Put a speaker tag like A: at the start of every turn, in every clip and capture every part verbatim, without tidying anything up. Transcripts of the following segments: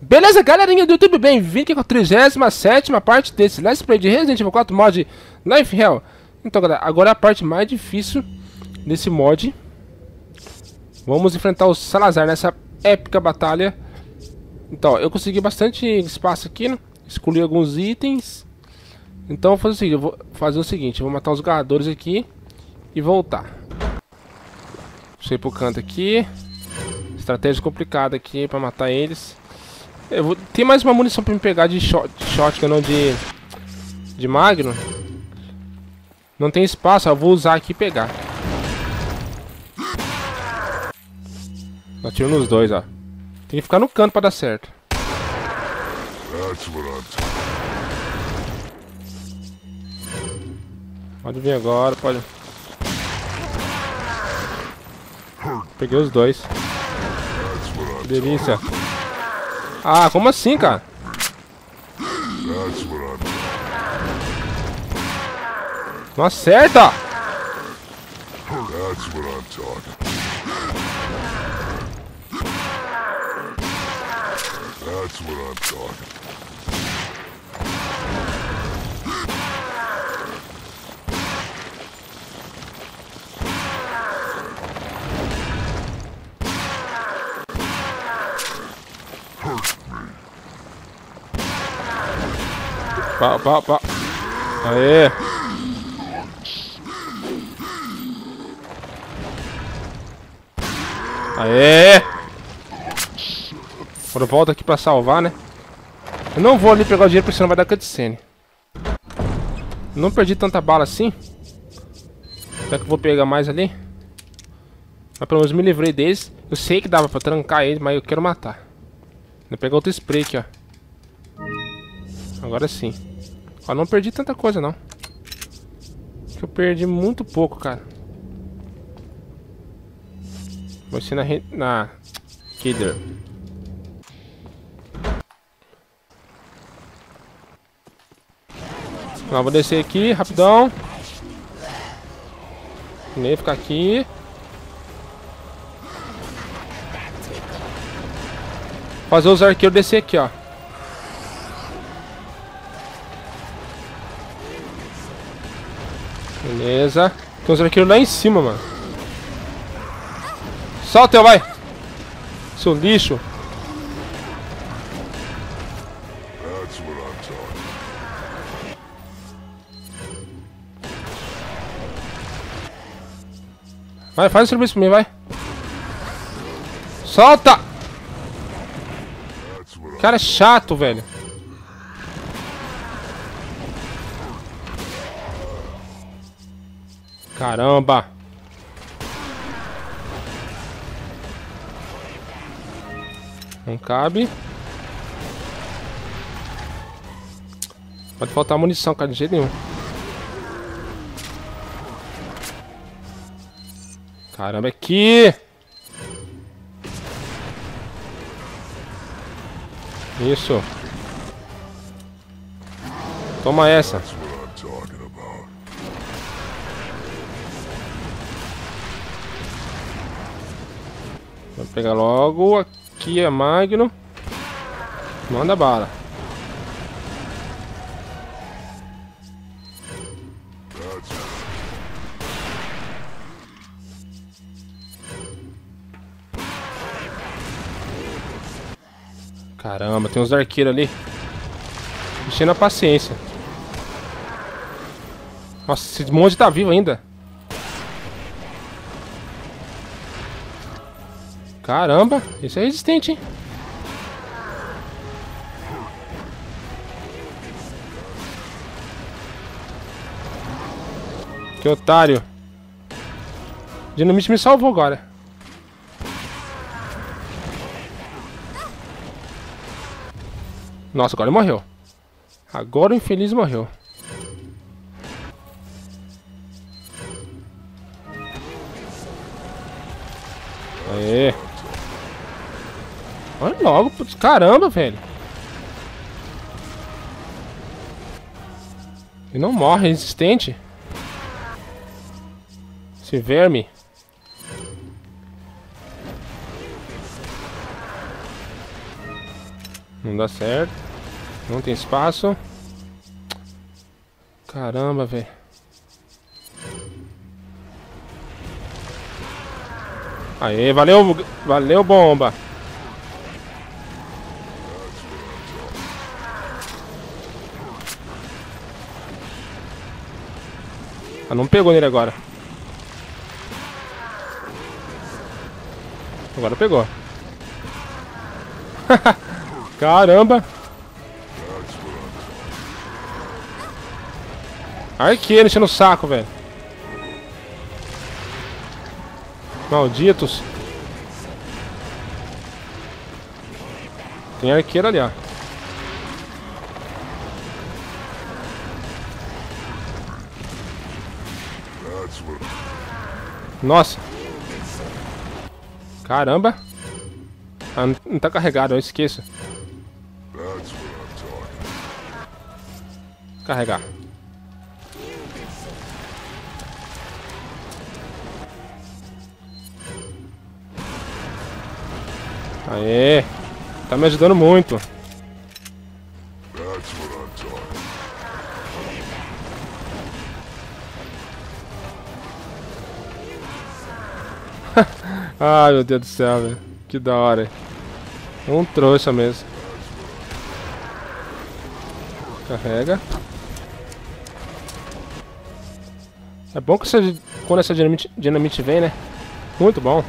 A: Beleza, galerinha do YouTube, bem-vindo aqui com a trigésima sétima parte desse Let's Play de Resident Evil quatro mod Life Hell. Então, galera, agora é a parte mais difícil desse mod. Vamos enfrentar o Salazar nessa épica batalha. Então, eu consegui bastante espaço aqui, né? Escolhi alguns itens. Então, eu vou fazer o seguinte, eu vou fazer o seguinte, eu vou matar os garradores aqui e voltar. Deixa eu ir pro canto aqui. Estratégia complicada aqui pra matar eles. Eu vou... Tem mais uma munição pra me pegar de shot, de shotgun, não de... De magno. Não tem espaço, ó, eu vou usar aqui e pegar. Atiro nos dois, ó. Tem que ficar no canto pra dar certo. Pode vir agora, pode... Peguei os dois. Que delícia. Ah, como assim, cara? Não acerta! Pá, pá, pá. Aê! Aê! Agora eu volto aqui pra salvar, né? Eu não vou ali pegar o dinheiro porque senão vai dar cutscene. Não perdi tanta bala assim. Será que eu vou pegar mais ali? Mas pelo menos me livrei deles. Eu sei que dava pra trancar eles, mas eu quero matar. Vou pegar outro spray aqui, ó. Agora sim. Ó, não perdi tanta coisa, não. Acho que eu perdi muito pouco, cara. Vou ser na... na... Kidder. Não, vou descer aqui, rapidão. Nem ficar aqui. Fazer os arqueiros descer aqui, ó. Beleza. Tem uns arqueiros lá em cima, mano. Solta, vai! Seu lixo. Vai, faz o serviço pra mim, vai. Solta! Cara chato, velho. Caramba. Não cabe. Pode faltar munição, cara, de jeito nenhum. Caramba, aqui. Isso. Toma essa. Vou pegar logo aqui a magno. Manda bala. Caramba, tem uns arqueiros ali. Enchendo a paciência. Nossa, esse monte tá vivo ainda. Caramba, esse é resistente, hein? Que otário. Dinamite me salvou agora. Nossa, agora ele morreu. Agora o infeliz morreu. Aê. Olha logo, putz, caramba, velho. Ele não morre, é resistente. Esse verme. Não dá certo. Não tem espaço. Caramba, velho. Aê, valeu, valeu, bomba. Ah, não pegou nele agora. Agora pegou. Caramba. Arqueiro enchendo o saco, velho. Malditos. Tem arqueiro ali, ó. Nossa. Caramba. Ah, não, não tá carregado, eu esqueço. Carregar. Aê. Tá me ajudando muito. Ai, meu Deus do céu, velho. Que da hora. Um trouxa mesmo. Carrega. É bom que essa, quando essa dinamite, dinamite vem, né? Muito bom.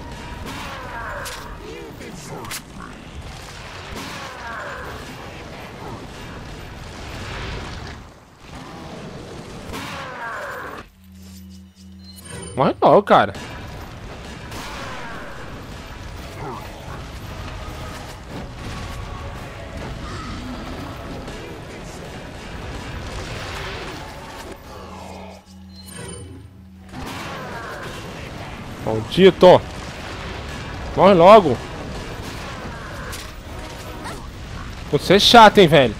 A: Morre não, cara. Maldito! Morre logo! Você é chato, hein, velho?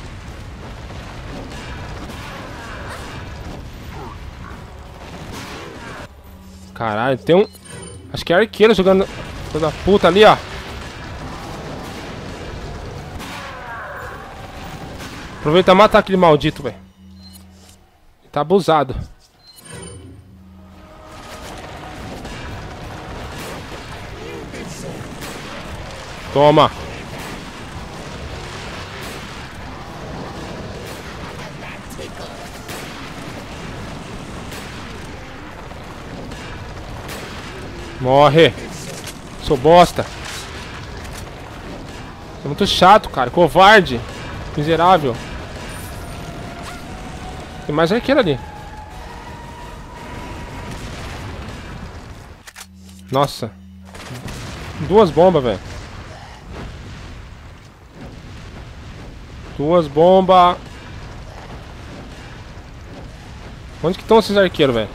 A: Caralho, tem um... Acho que é arqueiro jogando... Toda puta ali, ó. Aproveita e mata aquele maldito, velho. Tá abusado. Toma. Morre. Sou bosta. É muito chato, cara. Covarde. Miserável. Tem mais arqueiro ali. Nossa. Duas bombas, velho. Duas bombas. Onde que estão esses arqueiros, velho?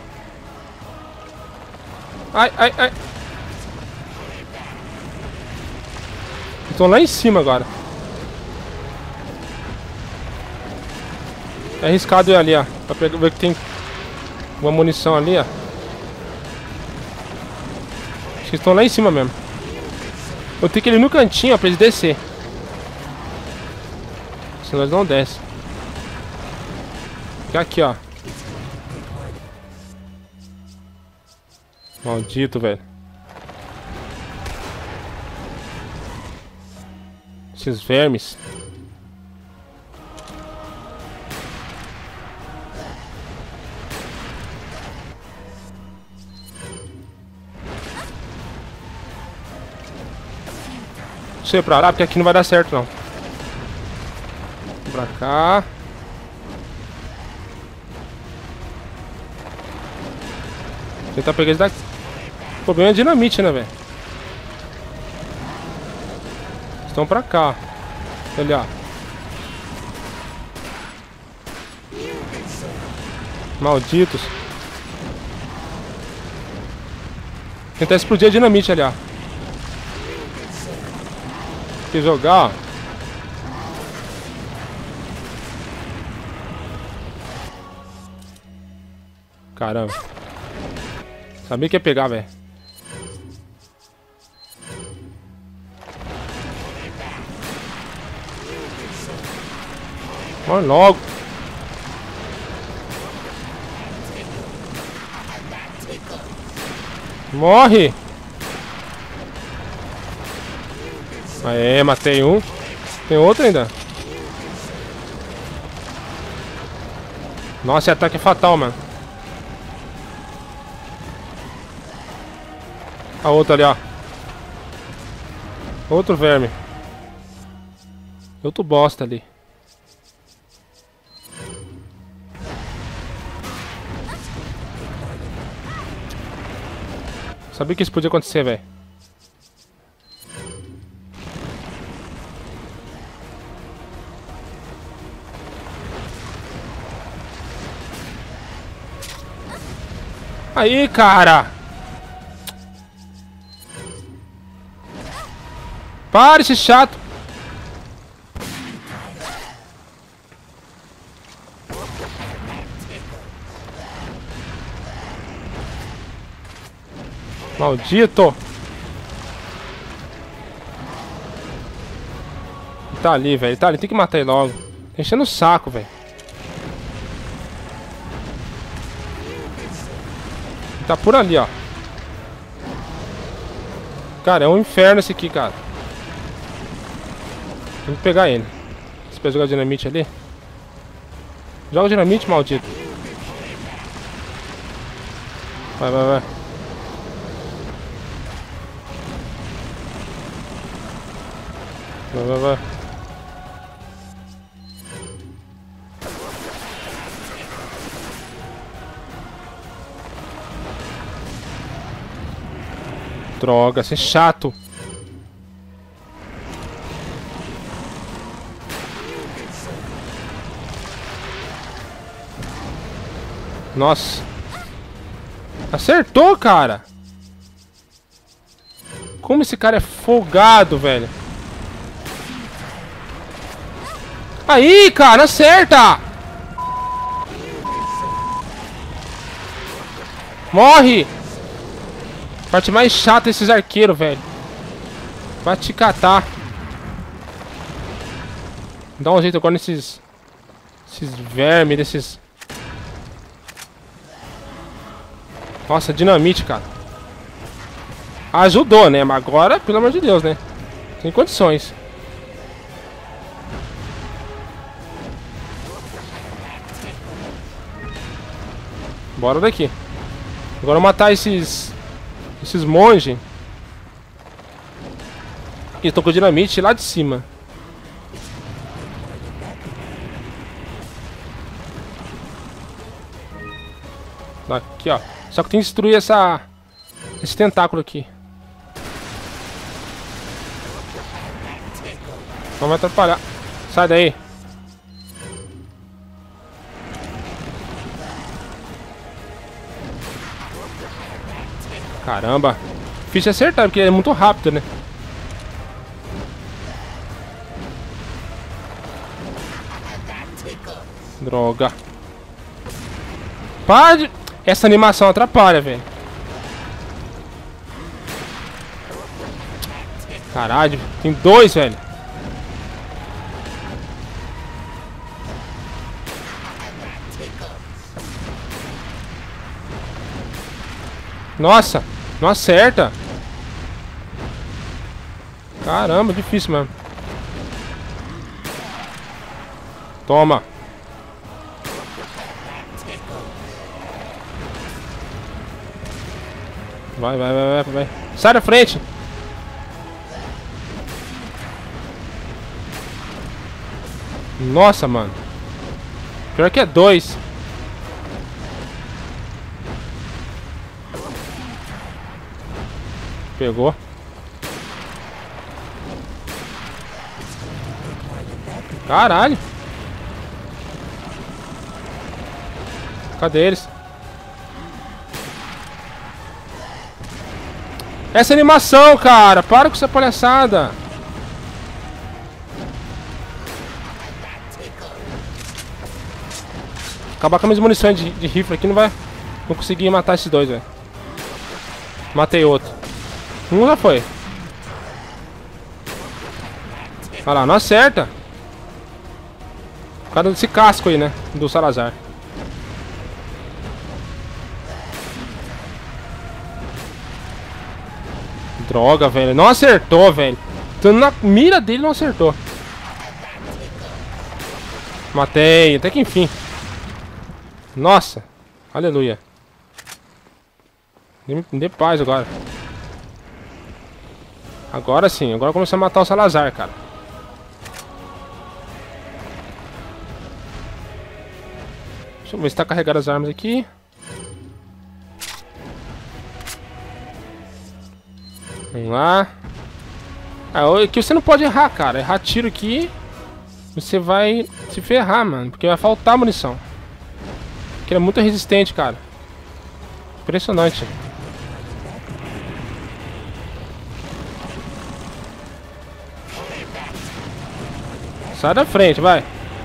A: Ai, ai, ai. Estão lá em cima agora. É arriscado ir ali, ó. Pra pegar, ver que tem uma munição ali, ó. Acho que estão lá em cima mesmo. Eu tenho que ir ali no cantinho, ó, pra eles descer. Senão eles não descem. Fica aqui, ó. Maldito, velho. Esses vermes. Deixa eu ir pra lá, porque aqui não vai dar certo, não. Pra cá. Tentar pegar esse daqui. O problema é dinamite, né, velho? Estão pra cá. Olha. Malditos. Tentar explodir a dinamite ali, ó. Tem que jogar, ó. Caramba. Sabia que ia pegar, velho. Morre logo. Morre. Aê, matei um. Tem outro ainda. Nossa, esse ataque é fatal, mano. A outra ali, ó. Outro verme. Outro bosta ali. Sabia que isso podia acontecer, velho. Aí, cara! Para, esse chato! Maldito! Ele tá ali, velho. Ele tá ali. Tem que matar ele logo. Tá enchendo o saco, velho. Ele tá por ali, ó. Cara, é um inferno esse aqui, cara. Tem que pegar ele. Você pode jogar dinamite ali? Joga dinamite, maldito. Vai, vai, vai. Vai, vai, vai. Droga, você é chato. Nossa. Acertou, cara. Como esse cara é folgado, velho. Aí, cara, acerta! Morre! Parte mais chata esses arqueiros, velho. Vai te catar. Dá um jeito agora nesses... Esses vermes, desses... Nossa, dinamite, cara. Ajudou, né? Mas agora, pelo amor de Deus, né? Sem condições. Bora daqui. Agora matar esses... Esses monges. Que estão com dinamite lá de cima. Aqui, ó. Só que tem que destruir essa... Esse tentáculo aqui. Não vai atrapalhar. Sai daí. Caramba. Difícil acertar, porque ele é muito rápido, né? Droga. Para de... Essa animação atrapalha, velho. Caralho, tem dois, velho. Nossa, não acerta. Caramba, difícil mesmo. Toma. Vai, vai, vai, vai, vai. Sai da frente. Nossa, mano. Pior que é dois. Pegou. Caralho. Cadê eles? Essa animação, cara. Para com essa palhaçada. Acabar com as minhas munições de, de rifle aqui não vai... Não consegui matar esses dois, velho. Matei outro. Um já foi. Olha lá, não acerta. causa desse casco aí, né? Do Salazar. Droga, velho. Não acertou, velho. Tô na mira dele, não acertou. Matei, até que enfim. Nossa. Aleluia. Me dê paz agora. Agora sim. Agora começou a matar o Salazar, cara. Deixa eu ver se tá carregado as armas aqui. Vamos lá. Ah, aqui você não pode errar, cara. Errar tiro aqui, você vai se ferrar, mano. Porque vai faltar munição. Porque ele é muito resistente, cara. Impressionante. Sai da frente, vai.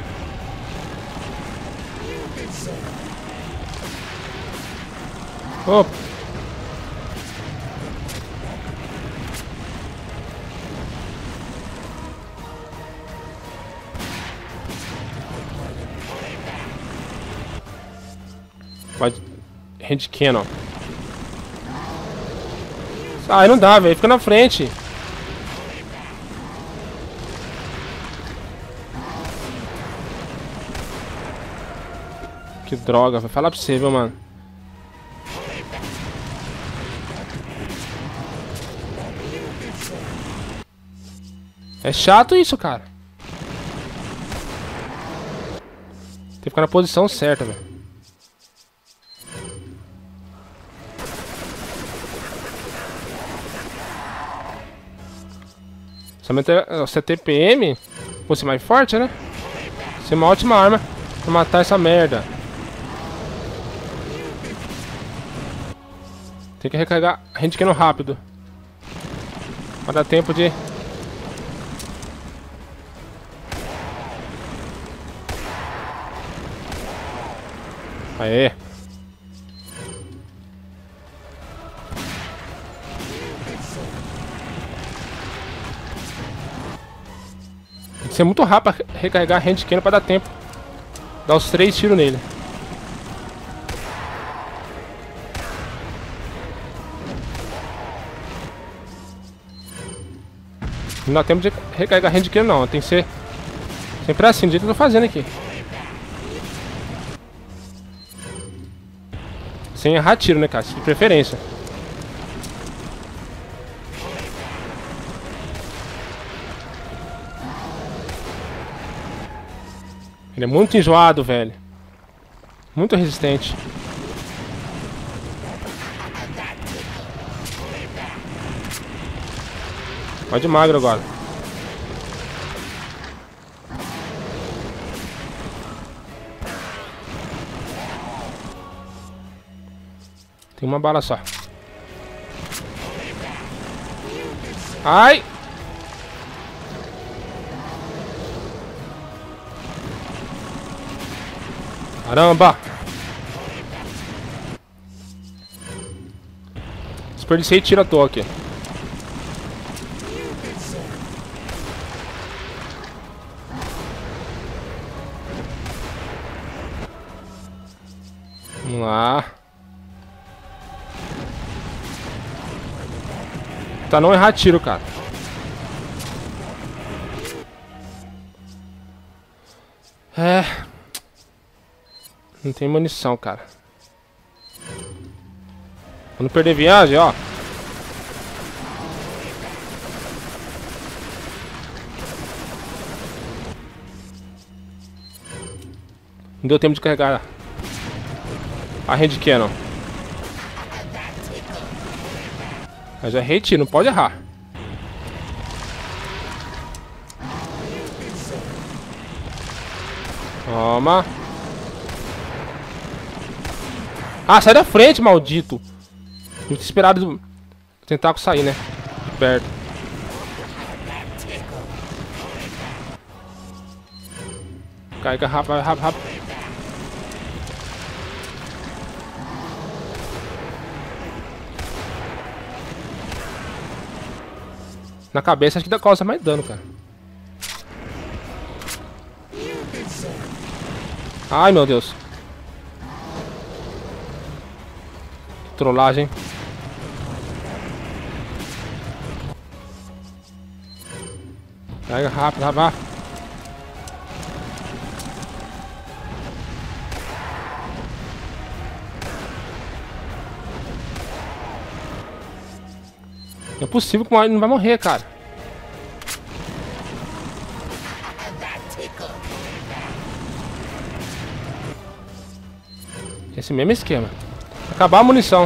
A: Opa. Vai. Hand cannon. Ai, não dá, velho. Fica na frente. Que droga, vai falar pra você, viu, mano. É chato isso, cara. Tem que ficar na posição certa, velho. Somente o C T P M fosse mais forte, né? Ser uma ótima arma pra matar essa merda. Tem que recarregar a hand cannon rápido. Pra dar tempo de... Aê. Tem que ser muito rápido pra recarregar a hand cannon pra dar tempo. Dar os três tiros nele. Não dá tempo de recarregar a hand cannon, não. Tem que ser sempre assim, do jeito que eu tô fazendo aqui. Sem errar tiro, né, cara? De preferência. Ele é muito enjoado, velho. Muito resistente. Vai de magro agora. Tem uma bala só. Ai! Caramba! Desperdicei tiro à toa aqui. Vamos lá. Tá, não errar tiro, cara. É. Não tem munição, cara. Pra não perder viagem, ó. Não deu tempo de carregar a hand cannon. Mas é hate, não pode errar. Toma. Ah, sai da frente, maldito. Muito esperado do tentáculo sair, né? De perto. Carrega rápido, rápido, rápido. Na cabeça acho que dá causa mais dano, cara. Ai, meu Deus. Que trollagem. Pega rápido, rápido. Não é possível que ele não vai morrer, cara. Esse mesmo esquema. Acabar a munição.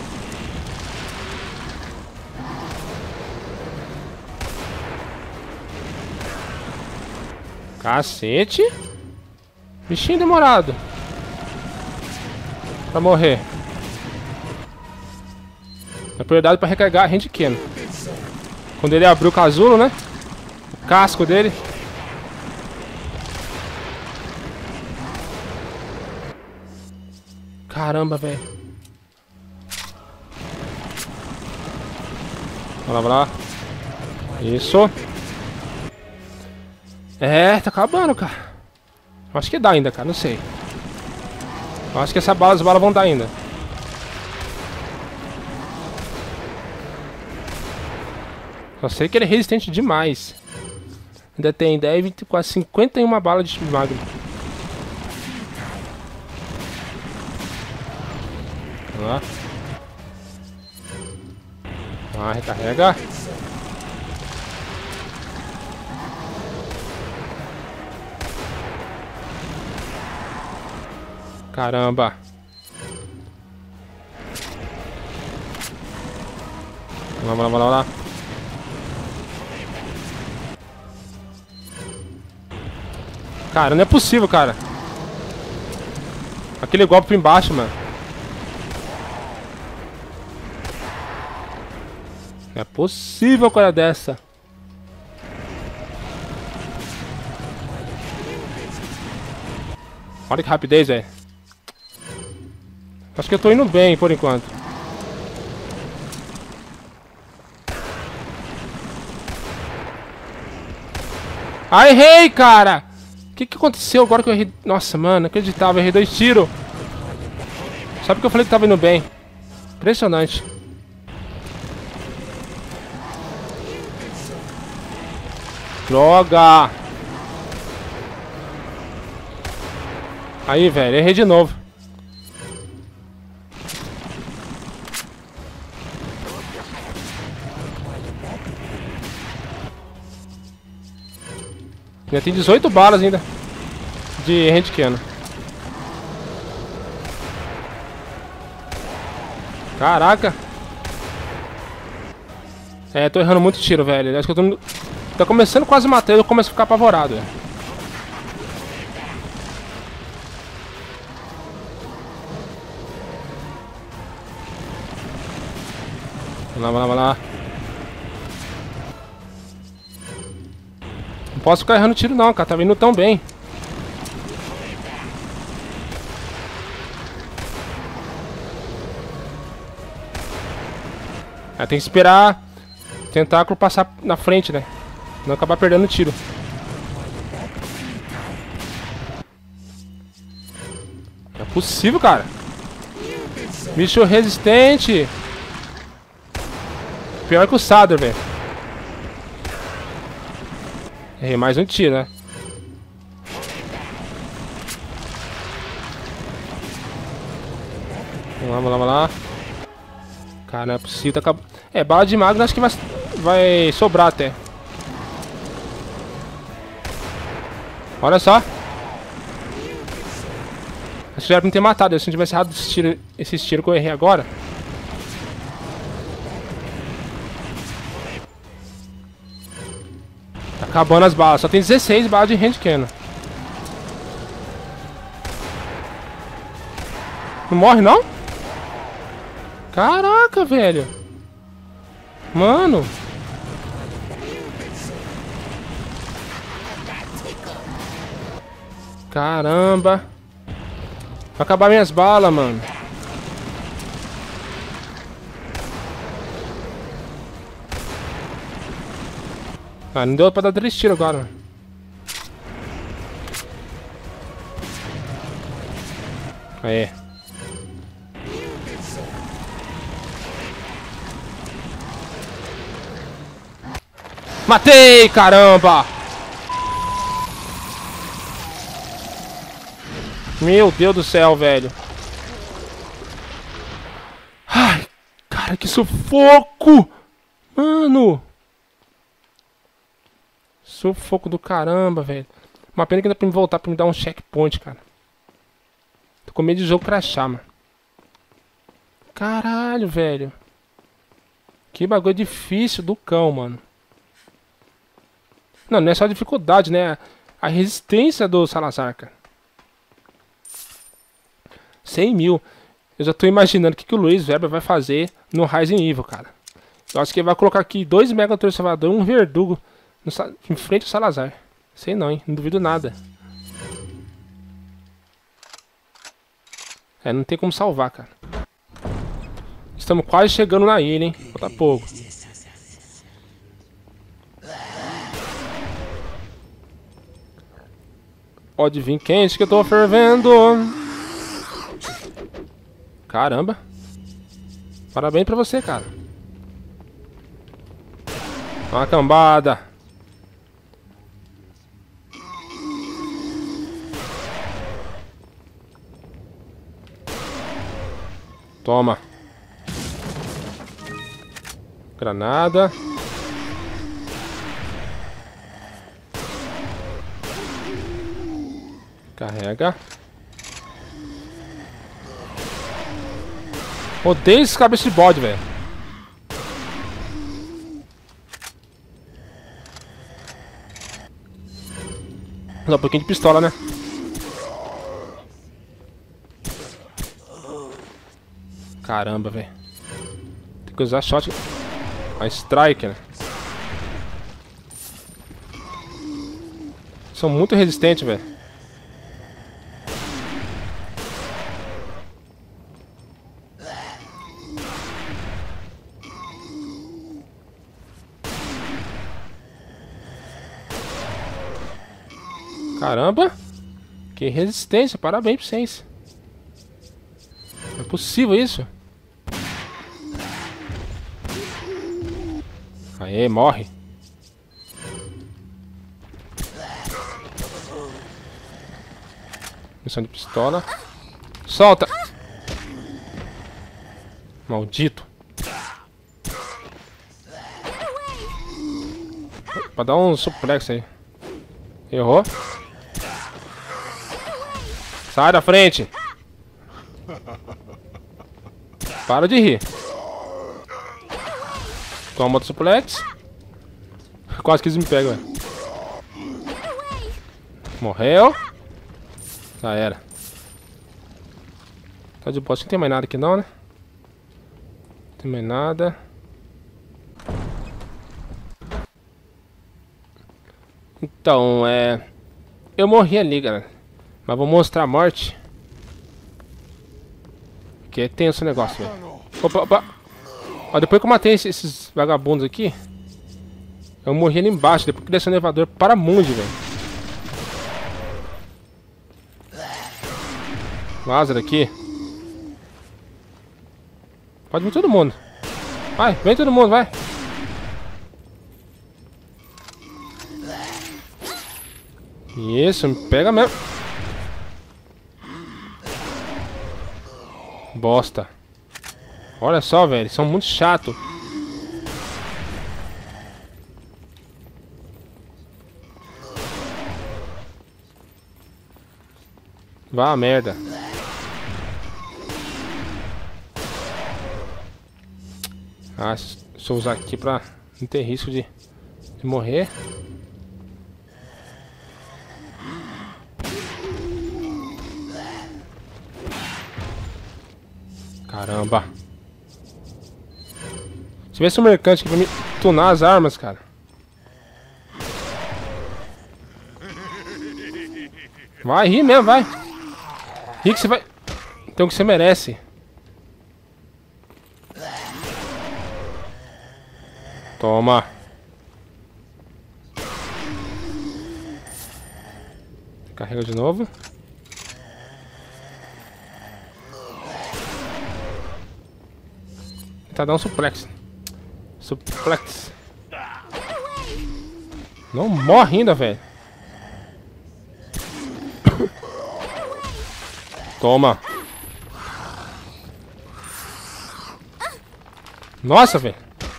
A: Cacete. Bichinho demorado pra morrer. É prioridade pra recarregar a handcan. Quando ele abriu o casulo, né? O casco dele. Caramba, velho. Vai lá, vai lá. Isso. É, tá acabando, cara. Eu acho que dá ainda, cara. Não sei. Eu acho que essa bala, as balas vão dar ainda. Só sei que ele é resistente demais. Ainda tem dez, vinte, quase cinquenta e uma balas de magro. Vamos lá. Ah, recarrega. Caramba. Vamos lá, vamos lá, vamos lá. Cara, não é possível, cara. Aquele golpe embaixo, mano. Não é possível uma coisa dessa. Olha que rapidez, velho. Acho que eu tô indo bem por enquanto. Ah, errei, cara! O que que aconteceu agora que eu errei? Nossa, mano, inacreditável, eu errei dois tiros. Só porque eu falei que tava indo bem. Impressionante. Droga! Aí, velho, errei de novo. Ainda tem dezoito balas ainda de handcan. Caraca. É, tô errando muito tiro, velho. Acho que eu tô... Tá começando quase a matar, eu começo a ficar apavorado, velho. Vamos lá, vamos lá, vamos lá. Não posso ficar errando tiro não, cara. Tá vindo tão bem. É, tem que esperar tentáculo passar na frente, né? Não acabar perdendo tiro. Não é possível, cara. Bicho resistente. Pior que o Sadr, velho. Errei mais um tiro, né? Vamos lá, vamos lá, vamos lá. Cara, não é possível. Tá acab... É, bala de magro acho que vai, vai sobrar até. Olha só. Acho que já era pra me ter matado. Se não tivesse errado esses tiros, esses tiros que eu errei agora. Tá acabando as balas. Só tem dezesseis balas de handcan. Não morre, não? Caraca, velho. Mano. Caramba. Vai acabar minhas balas, mano. Ah, não deu pra dar três tiros agora. Aê. Matei, caramba! Meu Deus do céu, velho. Ai, cara, que sufoco! Mano! Sufoco do caramba, velho. Uma pena que dá pra me voltar pra me dar um checkpoint, cara. Tô com medo de jogo crashar, mano. Caralho, velho. Que bagulho difícil do cão, mano. Não, não é só a dificuldade, né? A resistência do Salazar, cara. cem mil. Eu já tô imaginando o que, que o Luiz Weber vai fazer no Rising Evil, cara. Eu acho que ele vai colocar aqui dois Mega Transformador e um Verdugo no, em frente ao Salazar. Sei não, hein? Não duvido nada. É, não tem como salvar, cara. Estamos quase chegando na ilha, hein? Falta pouco. Pode vir quente que eu tô fervendo. Caramba. Parabéns pra você, cara. Uma cambada. Toma. Granada. Carrega. Odeio esse cabeça de bode, velho. Dá um pouquinho de pistola, né? Caramba, velho. Tem que usar shot. A strike, né? São muito resistentes, velho. Caramba! Que resistência, parabéns pra vocês. É possível isso? Aê, morre. Missão de pistola. Solta! Maldito. Pra dar um suplex aí. Errou. Sai da frente. Para de rir. Toma outro suplex. Quase que eles me pegam, velho. Morreu. Já era. Tá de boa. Acho que não tem mais nada aqui não, né? Não tem mais nada. Então, é... eu morri ali, galera. Mas vou mostrar a morte. Que é tenso o negócio, velho. Opa, opa. Ó, depois que eu matei esses, esses vagabundos aqui, eu morri ali embaixo. Depois que desceu o elevador para mundo, velho. Lázaro aqui. Pode vir todo mundo. Vai, vem todo mundo, vai. Isso, me pega mesmo. Bosta. Olha só, velho, eles são muito chatos. Vá a merda. Ah, deixa eu usar aqui pra não ter risco de, de morrer. Caramba. Se tivesse um mercante aqui pra me tunar as armas, cara. Vai, ri mesmo, vai. Ri que você vai... Então que você merece. Toma. tentar dar um suplex. Suplex. Não morre ainda, velho. Toma. Nossa, velho.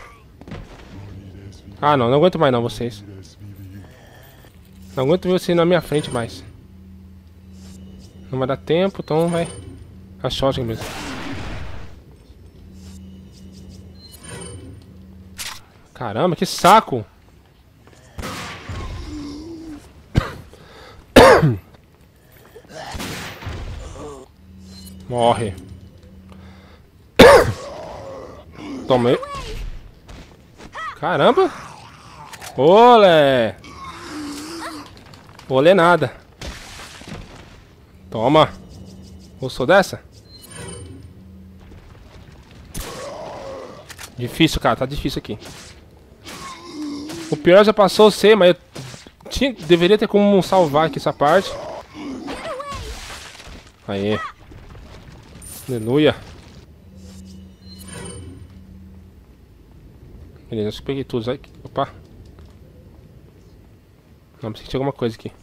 A: Ah, não. Não aguento mais não, vocês. Não aguento ver vocês na minha frente mais. Não vai dar tempo, então vai... A shotgun mesmo. Caramba, que saco! Morre. Toma aí. Caramba! Olé! Olé nada. Toma. Gostou dessa? Difícil, cara. Tá difícil aqui. O pior já passou, eu sei, mas eu tinha, deveria ter como salvar aqui essa parte. Aê. Aleluia. Beleza, acho que peguei tudo. Vai. Opa. Não, precisa de alguma coisa aqui.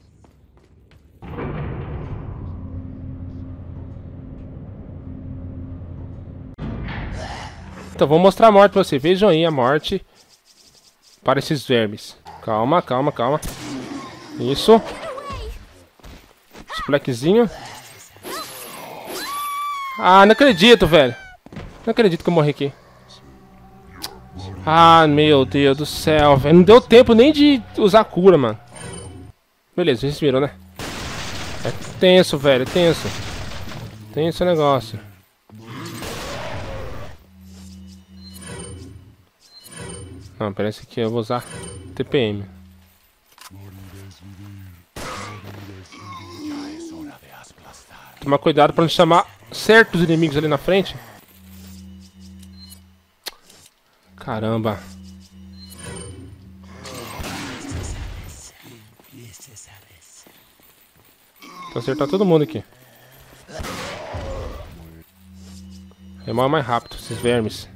A: Então, vou mostrar a morte pra você. Vejam aí a morte para esses vermes. Calma, calma, calma. Isso. Suplequezinho. Ah, não acredito, velho. Não acredito que eu morri aqui. Ah, meu Deus do céu, velho. Não deu tempo nem de usar cura, mano. Beleza, vocês viram, né? É tenso, velho, é tenso. Tenso o negócio. Não, parece que eu vou usar T P M. Tomar cuidado pra não chamar certos inimigos ali na frente. Caramba. Vou acertar todo mundo aqui. É mais mais rápido, esses vermes.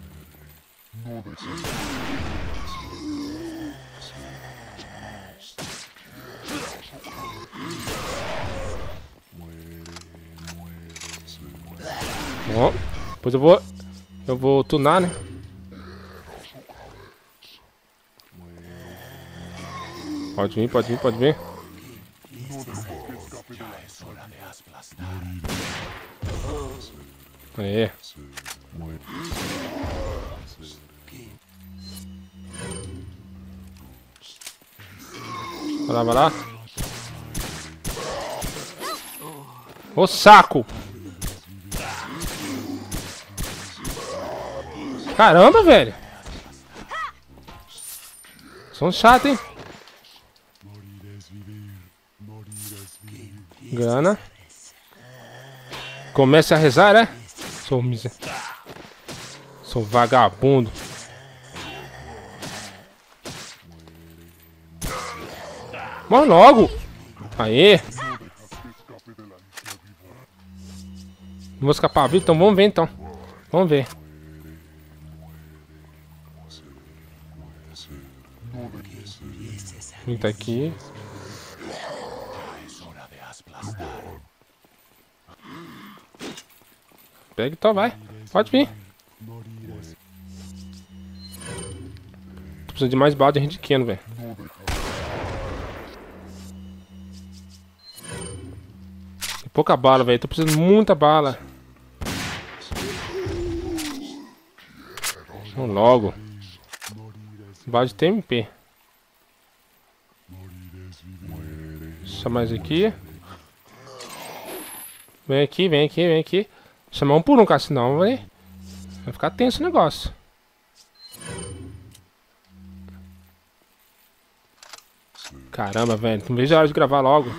A: Bom, depois eu vou... Eu vou tunar, né? Pode vir, pode vir, pode vir. Aê. Vai lá, vai lá. Ô saco! Caramba, velho! São chato, hein? Grana. Comece a rezar, né? Sou miser... Sou vagabundo. Morre logo! Aê! Não vou escapar vivo, então vamos ver então. Vamos ver. Quem tá aqui? Pega então, vai. Pode vir. Tô precisando de mais bala de Handicano, velho. Tem pouca bala, velho. Tô precisando de muita bala. Vamos logo. Bala de T M P. Deixa mais aqui. Vem aqui, vem aqui, vem aqui. Chamar um por um, cara, senão vai, vai ficar tenso o negócio. Caramba, velho. Não vejo a hora de gravar logo.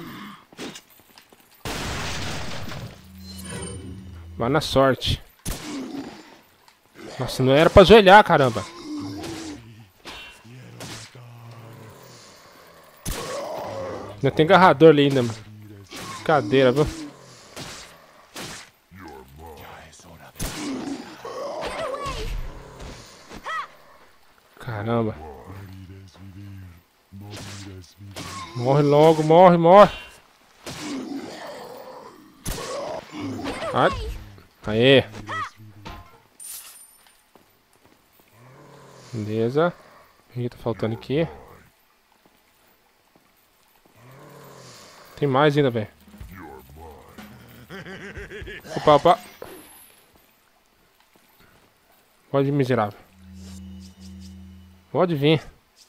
A: Vai na sorte. Nossa, não era pra ajoelhar, caramba. Ainda tem agarrador ali ainda, mano. Cadeira, viu? Caramba. Morre logo, morre, morre. Ai. Aê. Beleza. O que tá faltando aqui? Tem mais ainda, velho. Opa, opa. Pode, miserável. Pode vir.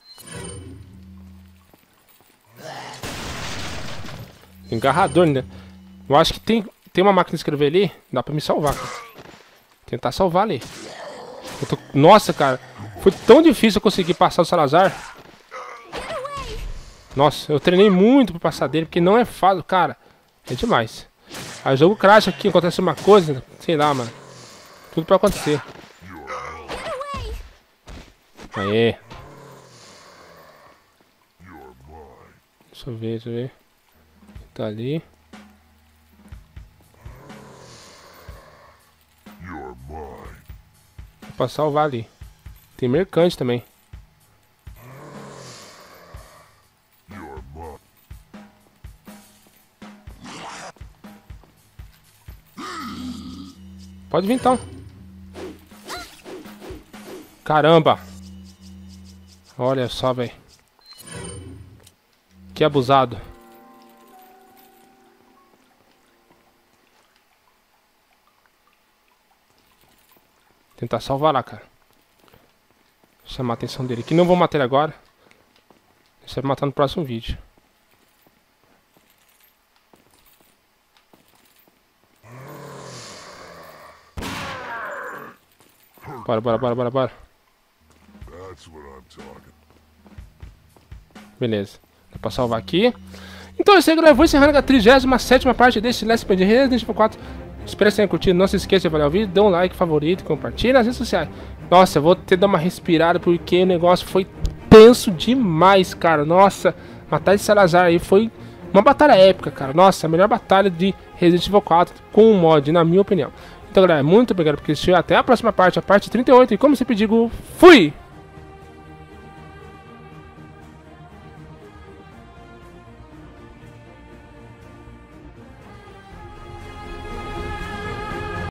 A: Engarrador, né? Eu acho que tem, tem uma máquina de escrever ali. Dá pra me salvar, cara. Tentar salvar ali. Eu tô... Nossa, cara. Foi tão difícil eu conseguir passar o Salazar. Nossa, eu treinei muito pra passar dele. Porque não é fácil, cara. É demais. Aí o jogo crash aqui, acontece uma coisa. Sei lá, mano. Tudo pode acontecer. Aê. Deixa eu ver, deixa eu ver. Tá ali. Vou pra salvar ali. Tem mercante também. Pode vir então. Caramba. Olha só, velho. Que abusado. Tentar salvar lá, cara. Chamar a atenção dele aqui. Não vou matar ele agora. Deixa eu matar no próximo vídeo. Bora, bora, bora, bora, bora. Beleza. Dá pra salvar aqui. Então é isso aí, galera. Eu vou encerrando a trigésima sétima parte desse Let's Play de Resident Evil quatro. Espero que vocês tenham curtido. Não se esqueça de avaliar o vídeo. Dê um like, favorito, compartilhe nas redes sociais. Nossa, eu vou ter que dar uma respirada porque o negócio foi tenso demais, cara. Nossa, matar esse Salazar aí foi uma batalha épica, cara. Nossa, a melhor batalha de Resident Evil quatro com o mod, na minha opinião. Então, galera, muito obrigado por assistir. Até a próxima parte, a parte trinta e oito. E como sempre digo, fui!